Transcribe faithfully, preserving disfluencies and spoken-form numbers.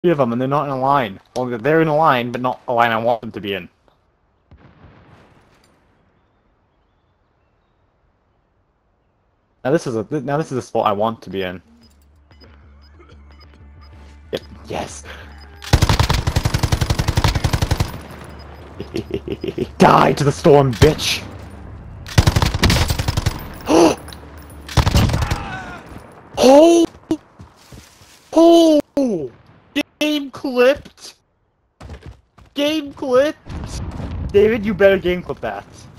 Three of them, and they're not in a line. Well, they're in a line, but not a line I want them to be in. Now this is a now this is a spot I want to be in. Yep. Yes. Die to the storm, bitch! Oh! Oh! Game clipped! Game clipped! David, you better game clip that.